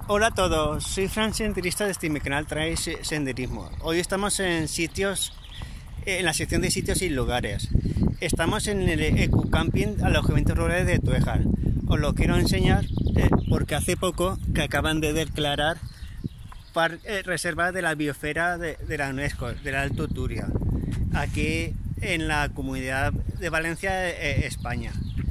Hola a todos, soy Fran, senderista de este mi canal trae senderismo. Hoy estamos en sitios, en la sección de sitios y lugares. Estamos en el Ecocamping Alojamientos Rurales de Túejar. Os lo quiero enseñar porque hace poco que acaban de declarar reserva de la biosfera de la UNESCO, del Alto Turia, aquí en la Comunidad de Valencia, España.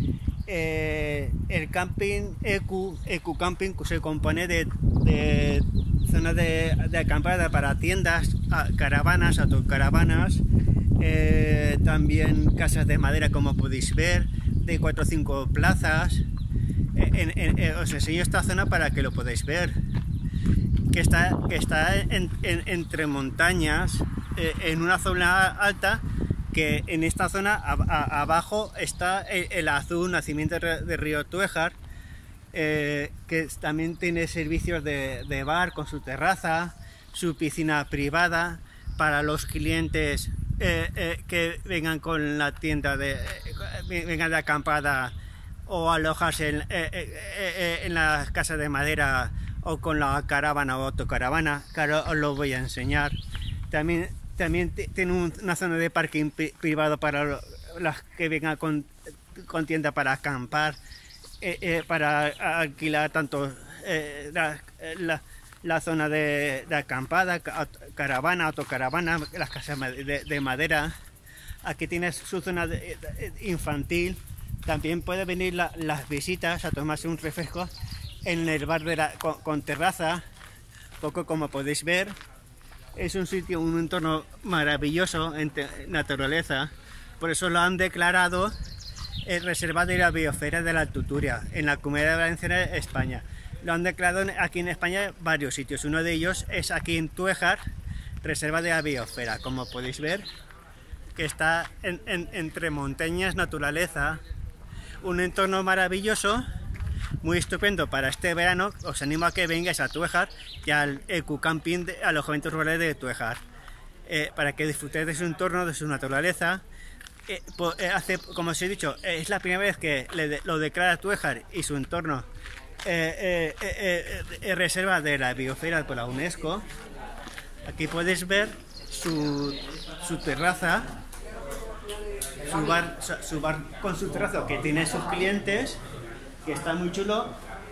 El camping Ecocamping se compone de zonas de acampada para tiendas, caravanas, autocaravanas, también casas de madera, como podéis ver, de 4 o 5 plazas. Os enseño esta zona para que lo podáis ver, que está entre montañas, en una zona alta, que en esta zona abajo está el azul nacimiento de río Túejar, que también tiene servicios de bar con su terraza, su piscina privada para los clientes que vengan con la tienda vengan de acampada o alojarse en las casas de madera o con la caravana o autocaravana, que ahora os lo voy a enseñar. También tiene una zona de parking privado para las que vengan con tienda para acampar, para alquilar tanto la zona de acampada, caravana, autocaravana, las casas de madera. Aquí tienes su zona infantil. También puede venir las visitas a tomarse un refresco en el bar con terraza, poco como podéis ver. Es un sitio, un entorno maravilloso en naturaleza, por eso lo han declarado reserva de la biosfera del Alto Turia en la Comunidad Valenciana, España. Lo han declarado aquí en España varios sitios, uno de ellos es aquí en Túejar, reserva de la biosfera, como podéis ver, que está entre montañas, naturaleza, un entorno maravilloso, muy estupendo para este verano. Os animo a que vengáis a Túejar y al Ecocamping de Alojamientos Rurales de Túejar, para que disfrutéis de su entorno, de su naturaleza. Como os he dicho, es la primera vez que lo declara Túejar y su entorno reserva de la biosfera por la UNESCO. Aquí podéis ver su terraza, su bar con su terraza, que tiene sus clientes, que está muy chulo.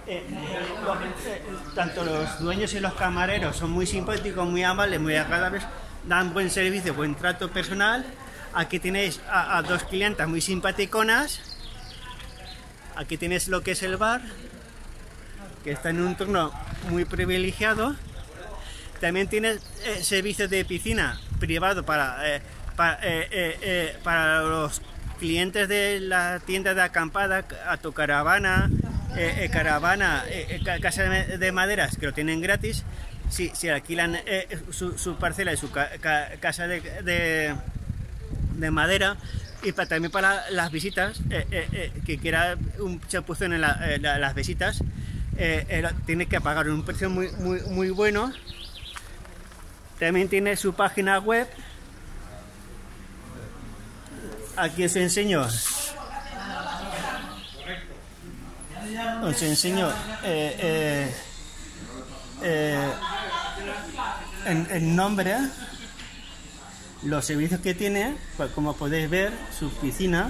Tanto los dueños y los camareros son muy simpáticos, muy amables, muy agradables, dan buen servicio, buen trato personal. Aquí tenéis a dos clientas muy simpaticonas. Aquí tenéis lo que es el bar, que está en un entorno muy privilegiado. También tienes servicios de piscina privado para los clientes de la tienda de acampada, autocaravana, casa de maderas, que lo tienen gratis. Si alquilan su parcela y su casa de madera. Y también para las visitas, que quiera un chapuzón en las visitas, tiene que pagar un precio muy bueno. También tiene su página web. Aquí os enseño el nombre, los servicios que tiene, pues como podéis ver, su piscina.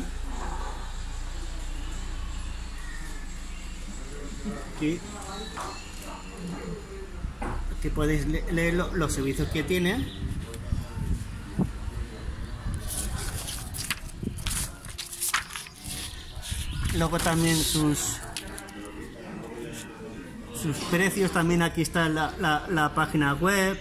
Aquí podéis leer los servicios que tiene. Luego también sus precios, también aquí está la página web.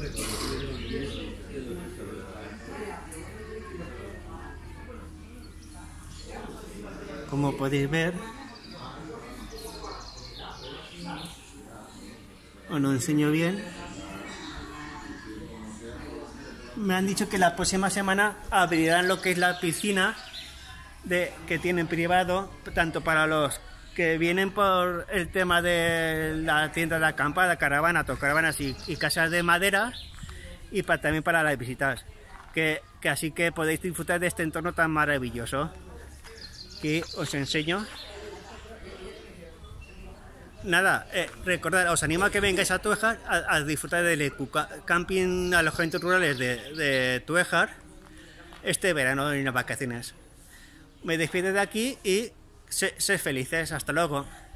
Como podéis ver, os lo enseño bien. Me han dicho que la próxima semana abrirán lo que es la piscina que tienen privado, tanto para los que vienen por el tema de la tienda de acampada, caravana, autocaravanas y casas de madera, y también para las visitas, que así que podéis disfrutar de este entorno tan maravilloso. Aquí os enseño nada, recordad, os animo a que vengáis a Túejar a disfrutar del camping alojamientos rurales de Túejar este verano en las vacaciones. Me despido de aquí y sé felices. Hasta luego.